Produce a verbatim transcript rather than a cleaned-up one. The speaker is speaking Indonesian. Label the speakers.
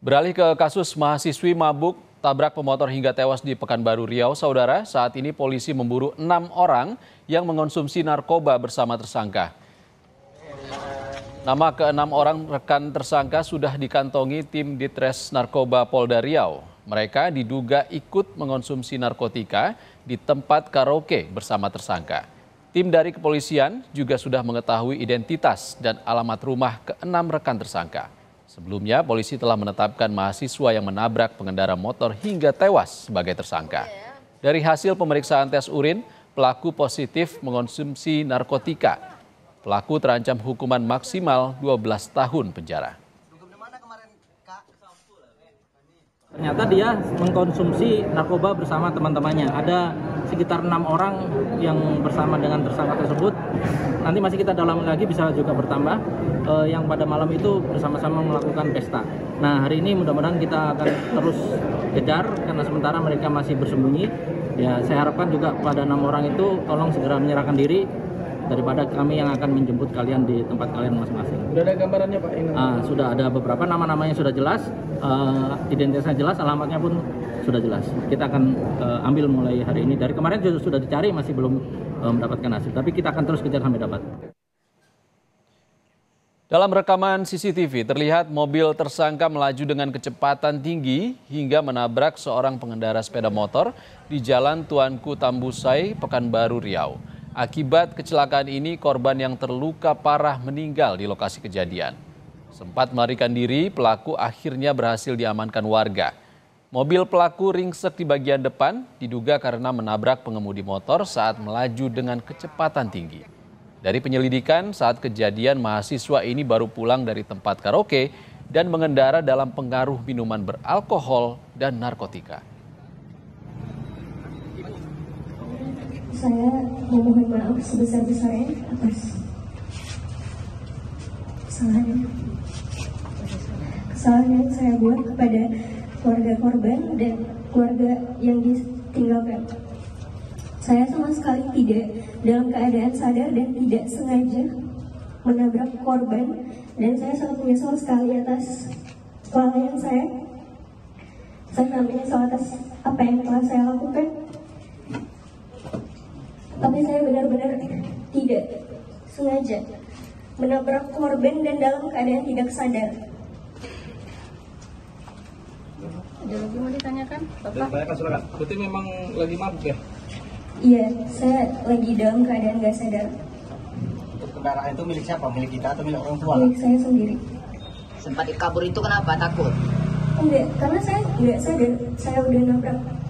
Speaker 1: Beralih ke kasus mahasiswi mabuk tabrak pemotor hingga tewas di Pekanbaru Riau, saudara. Saat ini polisi memburu enam orang yang mengonsumsi narkoba bersama tersangka. Nama keenam orang rekan tersangka sudah dikantongi tim Ditres Narkoba Polda Riau. Mereka diduga ikut mengonsumsi narkotika di tempat karaoke bersama tersangka. Tim dari kepolisian juga sudah mengetahui identitas dan alamat rumah keenam rekan tersangka. Sebelumnya, polisi telah menetapkan mahasiswa yang menabrak pengendara motor hingga tewas sebagai tersangka. Dari hasil pemeriksaan tes urin, pelaku positif mengonsumsi narkotika. Pelaku terancam hukuman maksimal dua belas tahun penjara.
Speaker 2: Ternyata dia mengkonsumsi narkoba bersama teman-temannya. Ada sekitar enam orang yang bersama dengan tersangka tersebut. Nanti masih kita dalami lagi, bisa juga bertambah. Eh, yang pada malam itu bersama-sama melakukan pesta. Nah, hari ini mudah-mudahan kita akan terus kejar karena sementara mereka masih bersembunyi. Ya, saya harapkan juga pada enam orang itu tolong segera menyerahkan diri daripada kami yang akan menjemput kalian di tempat kalian masing-masing.
Speaker 3: Sudah ada gambarannya, Pak? Ini.
Speaker 2: Uh, sudah ada beberapa nama-namanya sudah jelas, uh, identitasnya jelas, alamatnya pun sudah jelas. Kita akan uh, ambil mulai hari ini. Dari kemarin juga sudah dicari, masih belum uh, mendapatkan hasil. Tapi kita akan terus kejar sampai dapat.
Speaker 1: Dalam rekaman C C T V terlihat mobil tersangka melaju dengan kecepatan tinggi hingga menabrak seorang pengendara sepeda motor di Jalan Tuanku Tambusai, Pekanbaru Riau. Akibat kecelakaan ini, korban yang terluka parah meninggal di lokasi kejadian. Sempat melarikan diri, pelaku akhirnya berhasil diamankan warga. Mobil pelaku ringsek di bagian depan, diduga karena menabrak pengemudi motor saat melaju dengan kecepatan tinggi. Dari penyelidikan, saat kejadian mahasiswa ini baru pulang dari tempat karaoke dan mengendara dalam pengaruh minuman beralkohol dan narkotika.
Speaker 4: Saya memohon maaf sebesar-besarnya atas kesalahan kesalahan yang saya buat kepada keluarga korban dan keluarga yang ditinggalkan. Saya sama sekali tidak dalam keadaan sadar dan tidak sengaja menabrak korban, dan saya sangat menyesal sekali atas kelalaian saya. Saya sangat menyesal atas apa yang telah saya lakukan. Tapi saya benar-benar tidak sengaja menabrak korban dan dalam keadaan tidak sadar.
Speaker 5: Ada lagi mau ditanyakan, Bapak?
Speaker 3: Tanyakan, silakan. Berarti memang lagi mabuk ya?
Speaker 4: Iya, saya lagi dalam keadaan gak sadar.
Speaker 6: Untuk kendaraan itu milik siapa? Milik kita atau milik orang tua?
Speaker 4: Milik saya sendiri.
Speaker 5: Sempat kabur itu kenapa? Takut?
Speaker 4: Enggak, karena saya nggak sadar saya udah nabrak.